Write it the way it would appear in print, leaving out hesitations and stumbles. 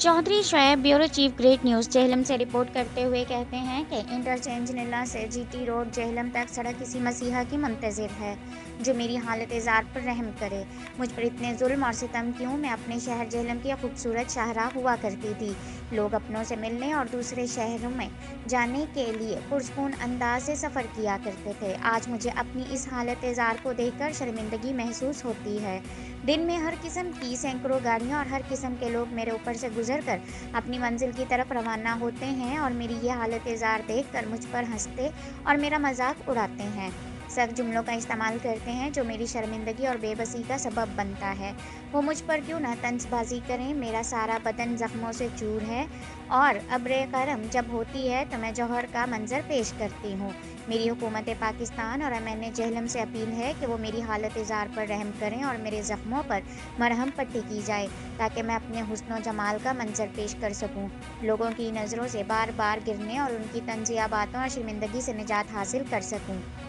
Chaudhary Shoaib bureau chief great news Jhelum से report करते हुए कहते हैं कि इंटरचेंज नीला से जीटी रोड जेहलम तक सड़क किसी मसीहा की मुंतज़िर है जो मेरी हालत ज़ार पर रहम करे। मुझ पर इतने जुल्म और सितम क्यों। मैं अपने शहर जेहलम की खूबसूरत शाहराह हुआ करती थी। लोग अपनों से मिलने और दूसरे शहरों में जाने के लिए पुरसकून अंदाज से सफ़र किया करते थे। आज मुझे अपनी इस हालत ज़ार को देखकर शर्मिंदगी महसूस होती है। दिन में हर किस्म की सैकड़ों गाड़ियां और हर किस्म के लोग मेरे ऊपर से गुजर कर अपनी मंजिल की तरफ रवाना होते हैं और मेरी ये हालत ज़ार देख कर मुझ पर हंसते और मेरा मजाक उड़ाते हैं। सख्त जुमलों का इस्तेमाल करते हैं जो मेरी शर्मिंदगी और बेबसी का सबब बनता है। वो मुझ पर क्यों ना तंजबाजी करें। मेरा सारा बदन जख्मों से चूर है और अब्र करम जब होती है तो मैं जौहर का मंजर पेश करती हूँ। मेरी हुकूमत पाकिस्तान और एमएनए जेहलम से अपील है कि वो मेरी हालत ज़ार पर रहम करें और मेरे ज़ख्मों पर मरहम पट्टी की जाए ताकि मैं अपने हुस्न जमाल का मंजर पेश कर सकूं, लोगों की नज़रों से बार बार गिरने और उनकी तंजिया बातों और शर्मिंदगी से निजात हासिल कर सकूं।